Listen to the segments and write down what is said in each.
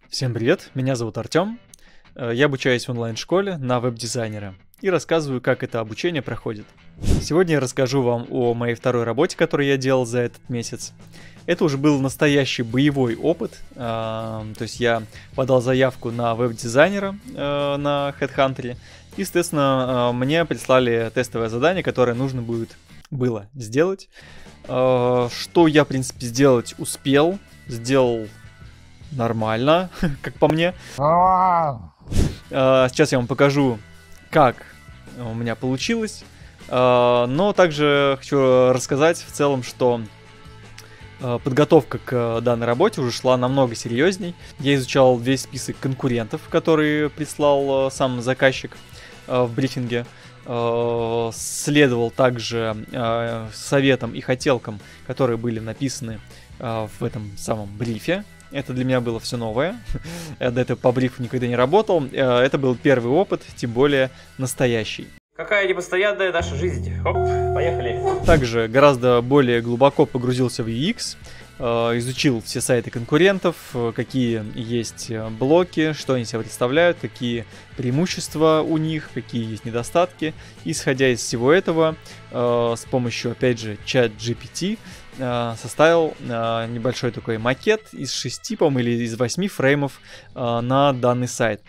Всем привет, меня зовут Артем. Я обучаюсь в онлайн-школе на веб-дизайнера и рассказываю, как это обучение проходит. Сегодня я расскажу вам о моей второй работе, которую я делал за этот месяц. Это уже был настоящий боевой опыт, то есть я подал заявку на веб-дизайнера на HeadHunter, и, соответственно, мне прислали тестовое задание, которое нужно было сделать. Что я, в принципе, сделать успел, сделал нормально, как по мне. Сейчас я вам покажу, как у меня получилось. Но также хочу рассказать в целом, что подготовка к данной работе уже шла намного серьезней. Я изучал весь список конкурентов, которые прислал сам заказчик в брифинге. Следовал также советам и хотелкам, которые были написаны в этом самом брифе. Это для меня было все новое. Я до этого по брифу никогда не работал. Это был первый опыт, тем более настоящий. Какая непостоянная наша жизнь. Хоп, поехали. Также гораздо более глубоко погрузился в UX, изучил все сайты конкурентов, какие есть блоки, что они себя представляют, какие преимущества у них, какие есть недостатки. Исходя из всего этого, с помощью, опять же, ChatGPT составил небольшой такой макет из 6, по-моему, или из 8 фреймов на данный сайт.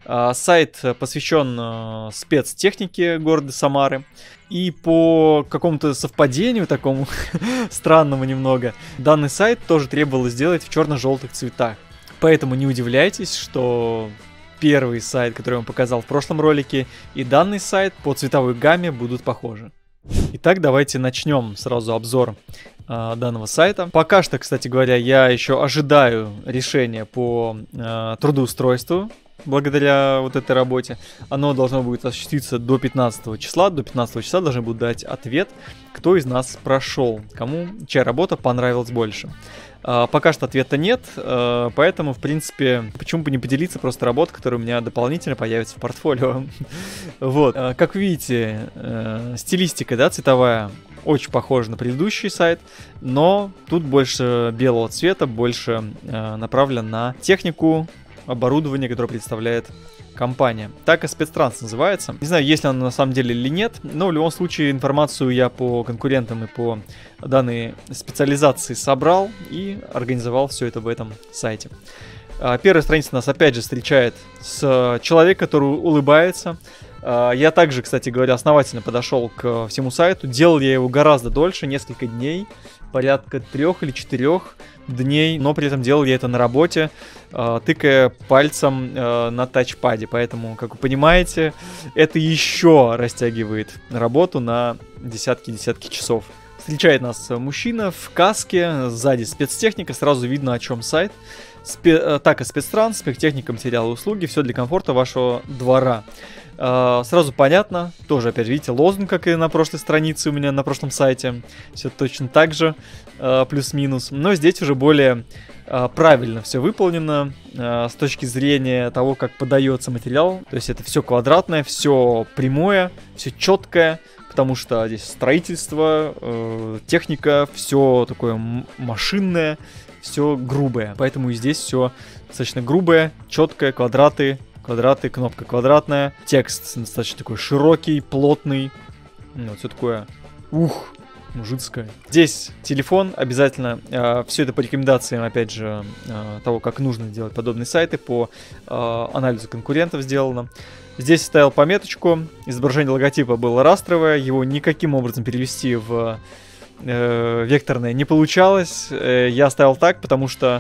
Сайт посвящен спецтехнике города Самары. И по какому-то совпадению такому странному немного, данный сайт тоже требовалось сделать в черно-желтых цветах. Поэтому не удивляйтесь, что первый сайт, который я вам показал в прошлом ролике, и данный сайт по цветовой гамме будут похожи. Итак, давайте начнем сразу обзор данного сайта. Пока что, кстати говоря, я еще ожидаю решения по трудоустройству. Благодаря вот этой работе оно должно будет осуществиться до 15 числа. До 15 числа должны будут дать ответ, кто из нас прошел, кому чья работа понравилась больше. Пока что ответа нет, поэтому, в принципе, почему бы не поделиться просто работой, которая у меня дополнительно появится в портфолио. Вот, как вы видите, стилистика, да, цветовая, очень похожа на предыдущий сайт, но тут больше белого цвета, больше направлен на технику, оборудование, которое представляет компания. Так и спецтранс называется. Не знаю, есть ли оно на самом деле или нет, но в любом случае информацию я по конкурентам и по данной специализации собрал и организовал все это в этом сайте. Первая страница нас опять же встречает с человеком, который улыбается. Я также, кстати говоря, основательно подошел к всему сайту. Делал я его гораздо дольше, несколько дней, порядка 3 или 4 дней, но при этом делал я это на работе, тыкая пальцем на тачпаде. Поэтому, как вы понимаете, это еще растягивает работу на десятки часов. Встречает нас мужчина в каске, сзади спецтехника, сразу видно, о чем сайт. Так и спецтранс, спецтехника, материалы, услуги, все для комфорта вашего двора. Сразу понятно, тоже опять видите лозунг, как и на прошлой странице у меня на прошлом сайте, все точно так же, плюс-минус, но здесь уже более правильно все выполнено с точки зрения того, как подается материал, то есть это все квадратное, все прямое, все четкое, потому что здесь строительство, техника, все такое машинное, все грубое, поэтому и здесь все достаточно грубое, четкое, квадраты, кнопка квадратная, текст достаточно такой широкий, плотный, вот все такое, мужицкое. Здесь телефон обязательно, все это по рекомендациям, опять же, того, как нужно делать подобные сайты, по анализу конкурентов сделано. Здесь ставил пометочку, изображение логотипа было растровое, его никаким образом перевести в векторное не получалось. Я ставил так, потому что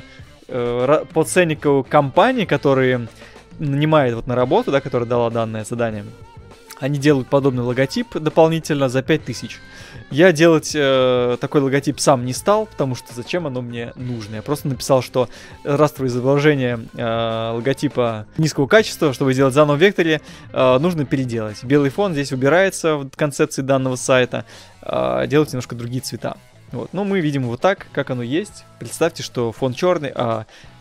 по ценнику компании, которые нанимает вот на работу, да, которая дала данное задание, они делают подобный логотип дополнительно за 5000. Я делать такой логотип сам не стал, потому что зачем оно мне нужно. Я просто написал, что растровое изображение логотипа низкого качества, чтобы сделать заново в векторе, нужно переделать. Белый фон здесь убирается в концепции данного сайта, делать немножко другие цвета. Вот. Но мы видим вот так, как оно есть. Представьте, что фон черный, а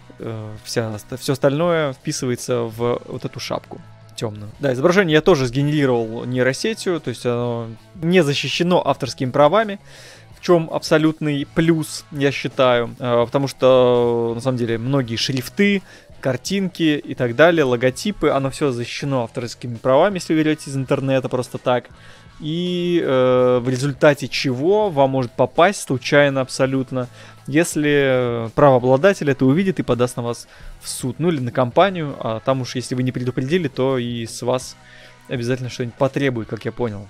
все остальное вписывается в вот эту шапку темную. Да, изображение я тоже сгенерировал нейросетью, то есть оно не защищено авторскими правами, в чем абсолютный плюс, я считаю, потому что, на самом деле, многие шрифты, картинки и так далее, логотипы, оно все защищено авторскими правами, если вы берете из интернета просто так. И в результате чего вам может попасть случайно абсолютно, если правообладатель это увидит и подаст на вас в суд, ну или на компанию, а там уж если вы не предупредили, то и с вас обязательно что-нибудь потребует, как я понял.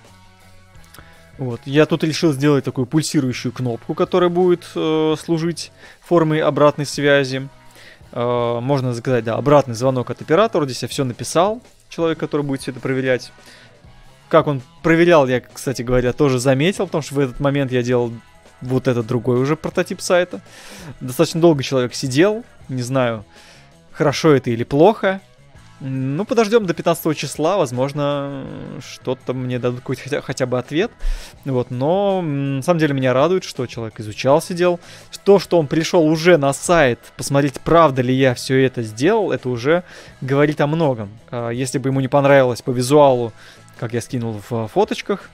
Вот. Я тут решил сделать такую пульсирующую кнопку, которая будет служить формой обратной связи. Можно заказать, да, обратный звонок от оператора. Здесь я все написал. Человек, который будет все это проверять. Как он проверял, я, кстати говоря, тоже заметил, потому что в этот момент я делал вот этот другой уже прототип сайта. Достаточно долго человек сидел. Не знаю, хорошо это или плохо. Ну, подождем до 15 числа, возможно, что-то мне дадут какой-то хотя бы ответ. Вот, но на самом деле меня радует, что человек изучал, сидел. То, что он пришел уже на сайт, посмотреть, правда ли я все это сделал, это уже говорит о многом. Если бы ему не понравилось по визуалу, как я скинул в фоточках,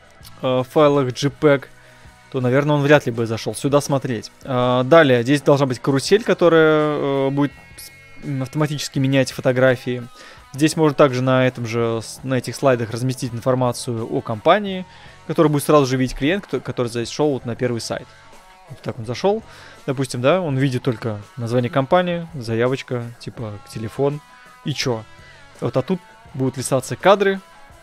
в файлах JPEG, то, наверное, он вряд ли бы зашел сюда смотреть. Далее, здесь должна быть карусель, которая будет автоматически менять фотографии. Здесь можно также на этих слайдах разместить информацию о компании, которую будет сразу же видеть клиент, который зашел вот на первый сайт. Вот так он зашел, допустим, да, он видит только название компании, заявочка, типа телефон и чё. Вот, а тут будут листаться кадры,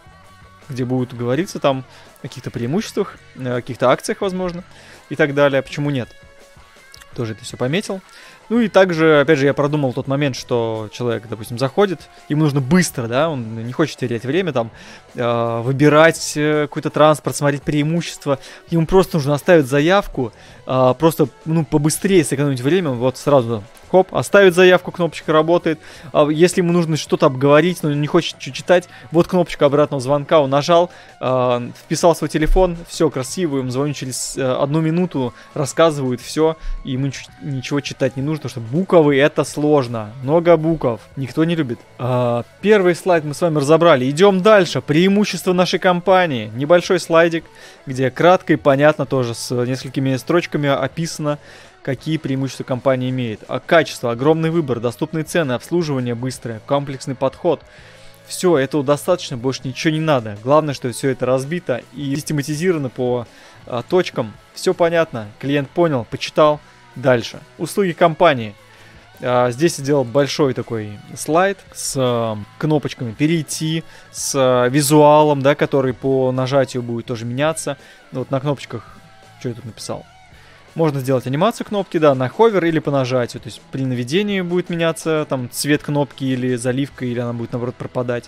где будут говориться там о каких-то преимуществах, о каких-то акциях, возможно, и так далее. Почему нет? Тоже это все пометил. Ну и также, опять же, я продумал тот момент, что человек, допустим, заходит, ему нужно быстро, да, он не хочет терять время, там, выбирать какой-то транспорт, смотреть преимущества, ему просто нужно оставить заявку, просто, ну, побыстрее сэкономить время, вот сразу, хоп, оставить заявку, кнопочка работает, если ему нужно что-то обговорить, но не хочет читать, вот кнопочка обратного звонка, он нажал, вписал свой телефон, все красиво, ему звонят через 1 минуту, рассказывают все, и ему ничего читать не нужно, потому что буквы это сложно. Много букв. Никто не любит. Первый слайд мы с вами разобрали. Идем дальше. Преимущества нашей компании. Небольшой слайдик, где кратко и понятно тоже с несколькими строчками описано, какие преимущества компания имеет. Качество, огромный выбор, доступные цены, обслуживание быстрое, комплексный подход. Все, этого достаточно, больше ничего не надо. Главное, что все это разбито и систематизировано по точкам. Все понятно. Клиент понял, почитал. Дальше. Услуги компании. Здесь я сделал большой такой слайд с кнопочками «Перейти», с визуалом, да, который по нажатию будет тоже меняться. Вот на кнопочках, что я тут написал? Можно сделать анимацию кнопки, да, на ховер или по нажатию. То есть при наведении будет меняться там цвет кнопки или заливка, или она будет, наоборот, пропадать.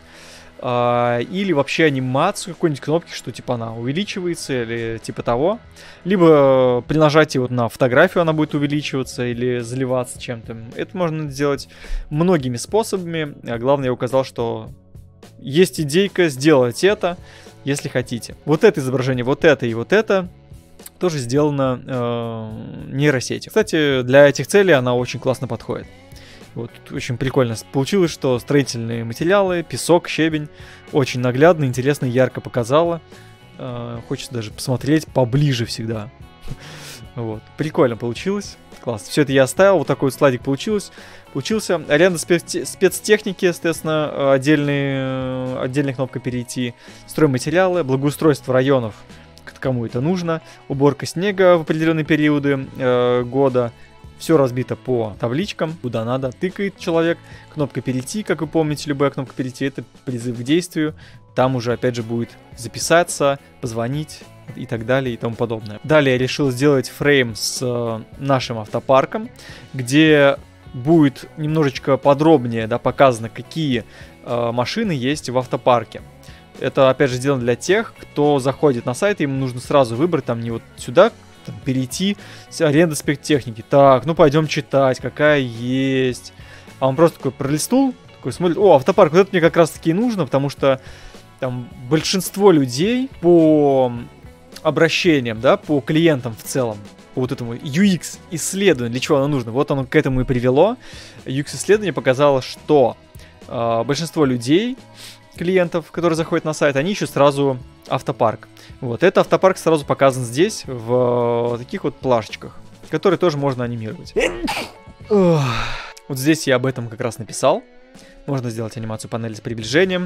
Или вообще анимацию какой-нибудь кнопки, что типа она увеличивается или типа того. Либо при нажатии вот на фотографию она будет увеличиваться или заливаться чем-то. Это можно сделать многими способами. А главное, я указал, что есть идейка сделать это, если хотите. Вот это изображение, вот это и вот это тоже сделано нейросетью. Кстати, для этих целей она очень классно подходит. Вот, очень прикольно получилось, что строительные материалы, песок, щебень очень наглядно, интересно, ярко показала. Хочется даже посмотреть поближе всегда. Вот, прикольно получилось. Класс. Все это я оставил, вот такой вот слайдик получился. Аренда спецтехники, соответственно, отдельная кнопка «Перейти». Стройматериалы, благоустройство районов, кому это нужно. Уборка снега в определенные периоды года. Все разбито по табличкам, куда надо. Тыкает человек. Кнопка «Перейти», как вы помните, любая кнопка «Перейти» — это призыв к действию. Там уже, опять же, будет записаться, позвонить и так далее и тому подобное. Далее я решил сделать фрейм с нашим автопарком, где будет немножечко подробнее, да, показано, какие машины есть в автопарке. Это, опять же, сделано для тех, кто заходит на сайт, и ему нужно сразу выбрать, там, не вот сюда, там, перейти с аренды спецтехники. Так, ну пойдем читать, какая есть. А он просто такой пролистнул, такой смотрит, о, автопарк, вот это мне как раз таки и нужно, потому что там большинство людей по обращениям, да, по клиентам в целом, по вот этому UX-исследованию, для чего оно нужно, вот оно к этому и привело. UX-исследование показало, что большинство людей, клиентов, которые заходят на сайт, они ищут сразу автопарк. Вот, это автопарк сразу показан здесь, в таких вот плашечках, которые тоже можно анимировать. Вот здесь я об этом как раз написал. Можно сделать анимацию панели с приближением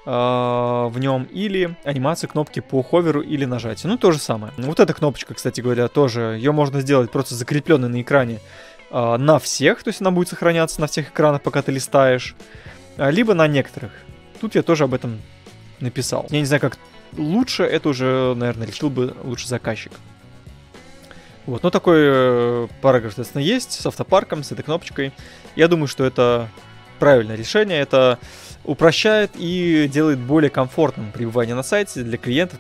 в нем, или анимацию кнопки по ховеру или нажатию. Ну, то же самое. Вот эта кнопочка, кстати говоря, тоже, ее можно сделать просто закрепленной на экране на всех, то есть она будет сохраняться на всех экранах, пока ты листаешь, либо на некоторых. Тут я тоже об этом написал. Я не знаю, как лучше, это уже, наверное, решил бы лучше заказчик. Вот, но такой параграф, соответственно, есть с автопарком, с этой кнопочкой. Я думаю, что это правильное решение. Это упрощает и делает более комфортным пребывание на сайте для клиентов,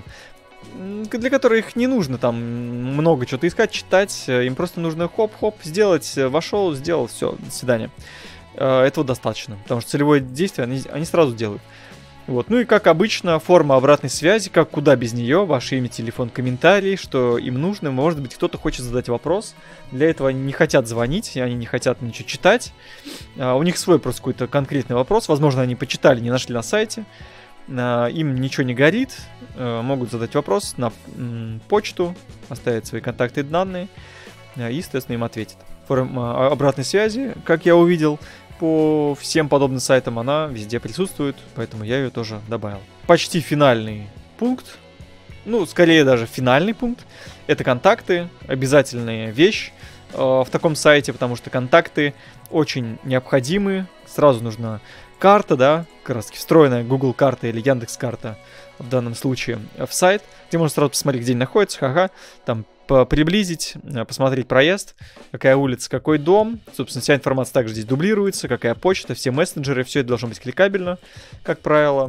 для которых не нужно там много чего-то искать, читать. Им просто нужно хоп-хоп сделать, вошел, сделал, все, до свидания. Этого достаточно, потому что целевое действие они сразу делают. Вот. Ну и как обычно, форма обратной связи, как куда без нее, ваше имя, телефон, комментарий, что им нужно. Может быть, кто-то хочет задать вопрос. Для этого они не хотят звонить, они не хотят ничего читать. У них свой просто какой-то конкретный вопрос. Возможно, они почитали, не нашли на сайте. Им ничего не горит. Могут задать вопрос на почту, оставить свои контакты и данные. И, соответственно, им ответят. Форма обратной связи, как я увидел, по всем подобным сайтам она везде присутствует, поэтому я ее тоже добавил. Почти финальный пункт, ну, скорее даже финальный пункт, это контакты, обязательная вещь в таком сайте, потому что контакты очень необходимы. Сразу нужна карта, да, как раз встроенная Google карта или Яндекс карта в данном случае в сайт, где можно сразу посмотреть, где они находятся, там приблизить, посмотреть проезд, какая улица, какой дом. Собственно, вся информация также здесь дублируется, какая почта, все мессенджеры, все это должно быть кликабельно, как правило.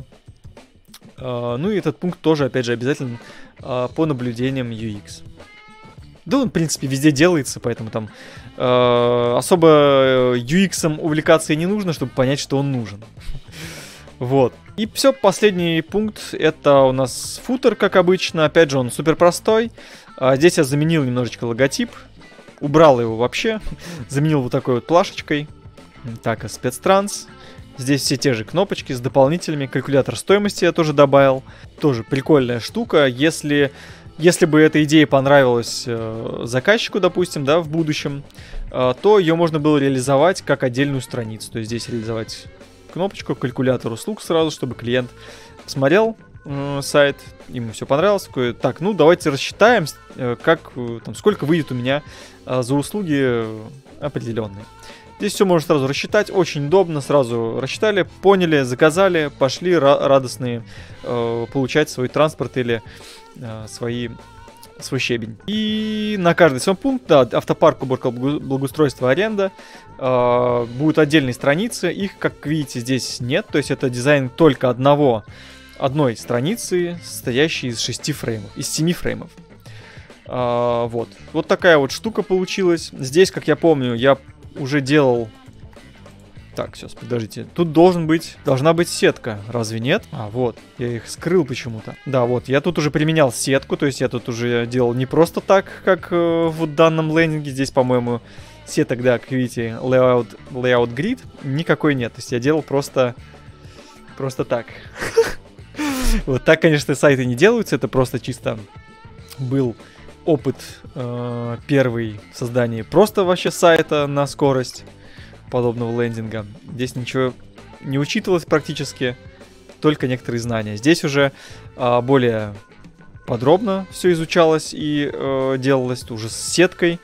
Ну и этот пункт тоже, опять же, обязательно по наблюдениям UX. Да, он, в принципе, везде делается, поэтому там особо UX-ом увлекаться и не нужно, чтобы понять, что он нужен. Вот. И все, последний пункт, это у нас футер, как обычно. Опять же, он супер простой. Здесь я заменил немножечко логотип. Убрал его вообще. Заменил вот такой вот плашечкой. Так, спецтранс. Здесь все те же кнопочки с дополнителями. Калькулятор стоимости я тоже добавил. Тоже прикольная штука. Если бы эта идея понравилась заказчику, допустим, да, в будущем, то ее можно было реализовать как отдельную страницу. То есть здесь реализовать кнопочку, калькулятор услуг сразу, чтобы клиент посмотрел сайт, ему все понравилось. Такой, так, ну давайте рассчитаем, сколько выйдет у меня за услуги определенные. Здесь все можно сразу рассчитать, очень удобно, сразу рассчитали, поняли, заказали, пошли радостные получать свой транспорт или свой щебень. И на каждый свой пункт, да, автопарк, уборка, благоустройство, аренда, будут отдельные страницы. Их, как видите, здесь нет. То есть это дизайн только одной страницы, состоящей из 6 фреймов, из 7 фреймов. Вот такая вот штука получилась. Здесь, как я помню, я уже делал... Так, сейчас, подождите. Тут должна быть сетка, разве нет? Вот, я их скрыл почему-то. Да, вот, я тут уже применял сетку, то есть я тут уже делал не просто так, как в данном лендинге. Здесь, по-моему, сеток, да, как видите, layout grid никакой нет. То есть я делал просто так. Вот так, конечно, сайты не делаются, это просто чисто был опыт первый в создании просто вообще сайта на скорость подобного лендинга. Здесь ничего не учитывалось практически, только некоторые знания. Здесь уже более подробно все изучалось и делалось уже с сеткой.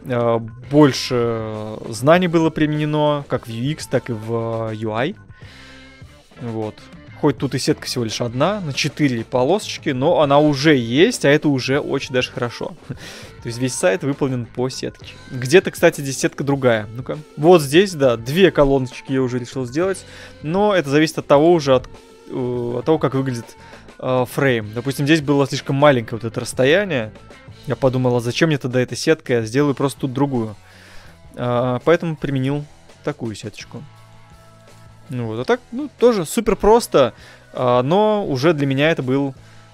Больше знаний было применено как в UX, так и в UI. Вот. Хоть тут и сетка всего лишь одна, на 4 полосочки, но она уже есть, а это уже очень даже хорошо. То есть весь сайт выполнен по сетке. Где-то, кстати, здесь сетка другая. Ну-ка. Вот здесь, да, 2 колоночки я уже решил сделать, но это зависит от того уже, от того, как выглядит фрейм. Допустим, здесь было слишком маленькое вот это расстояние. Я подумал, а зачем мне тогда эта сетка, я сделаю просто тут другую. Поэтому применил такую сеточку. Ну вот, а так, ну, тоже супер просто, но уже для меня это был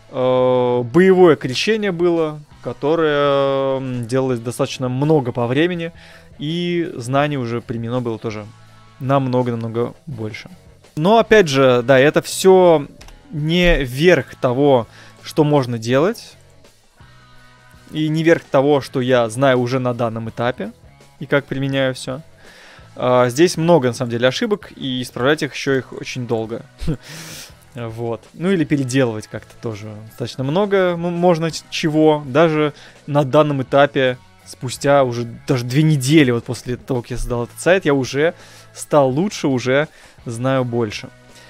боевое крещение было, которое делалось достаточно много по времени, и знаний уже применено было тоже намного-намного больше. Но, опять же, да, это все не верх того, что можно делать, и не верх того, что я знаю уже на данном этапе, и как применяю все. Здесь много, на самом деле, ошибок, и исправлять их очень долго. Вот. Ну или переделывать как-то тоже достаточно много можно чего. Даже на данном этапе, спустя уже даже 2 недели вот после того, как я создал этот сайт, я уже стал лучше, уже знаю больше.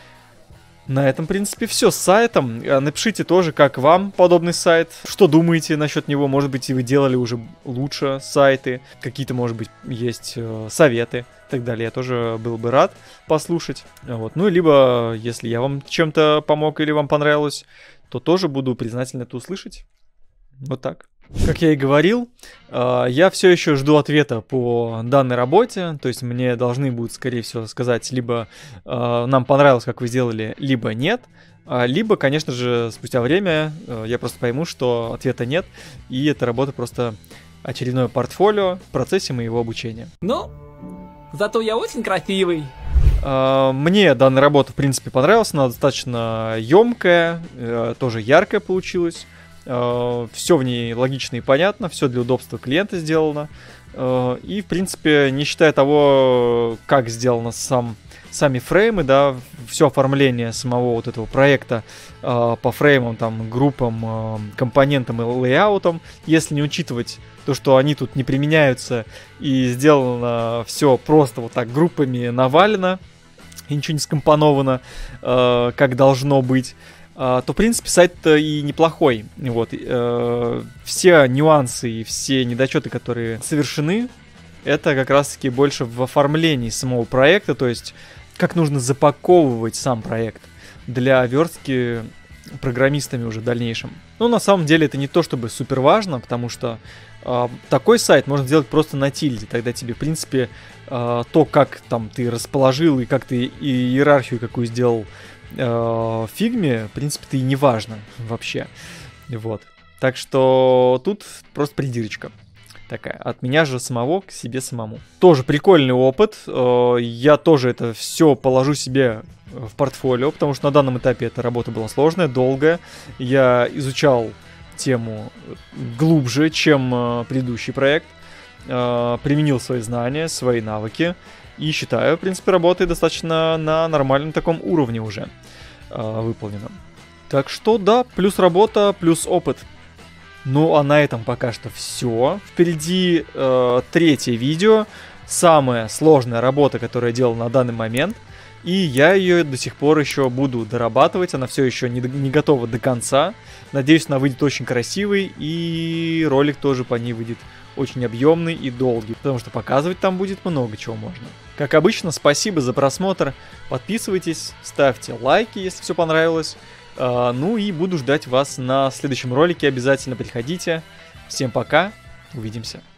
На этом, в принципе, все с сайтом. Напишите тоже, как вам подобный сайт, что думаете насчет него. Может быть, и вы делали уже лучше сайты, какие-то, может быть, есть советы и так далее. Я тоже был бы рад послушать. Вот. Ну, либо, если я вам чем-то помог или вам понравилось, то тоже буду признателен это услышать. Вот так. Как я и говорил, я все еще жду ответа по данной работе, то есть мне должны будут, скорее всего, сказать, либо нам понравилось, как вы сделали, либо нет, либо, конечно же, спустя время я просто пойму, что ответа нет, и эта работа просто очередное портфолио в процессе моего обучения. Ну, зато я очень красивый. Мне данная работа, в принципе, понравилась, она достаточно емкая, тоже яркая получилась. Все в ней логично и понятно, все для удобства клиента сделано. И, в принципе, не считая того, как сделано сами фреймы, да, все оформление самого вот этого проекта по фреймам, там, группам, компонентам и лейаутам, если не учитывать то, что они тут не применяются и сделано все просто вот так группами навалено, и ничего не скомпоновано, как должно быть, то, в принципе, сайт-то и неплохой. Вот. Все нюансы и все недочеты, которые совершены, это как раз-таки больше в оформлении самого проекта, то есть как нужно запаковывать сам проект для верстки программистами уже в дальнейшем. Но на самом деле это не то чтобы супер важно, потому что такой сайт можно сделать просто на тильде. Тогда тебе, в принципе, то, как там ты расположил и как ты иерархию какую сделал в фигме, в принципе-то и не важно вообще. Вот. Так что тут просто придирочка такая. От меня же самого к себе самому. Тоже прикольный опыт. Я тоже это все положу себе в портфолио, потому что на данном этапе эта работа была сложная, долгая. Я изучал тему глубже, чем предыдущий проект. Применил свои знания, свои навыки. И считаю, в принципе, работы достаточно на нормальном таком уровне уже выполнено. Так что да, плюс работа, плюс опыт. Ну а на этом пока что все. Впереди 3-е видео. Самая сложная работа, которую я делал на данный момент. И я ее до сих пор еще буду дорабатывать. Она все еще не готова до конца. Надеюсь, она выйдет очень красивой. И ролик тоже по ней выйдет очень объемный и долгий, потому что показывать там будет много чего можно. Как обычно, спасибо за просмотр. Подписывайтесь, ставьте лайки, если все понравилось. Ну и буду ждать вас на следующем ролике. Обязательно приходите. Всем пока. Увидимся.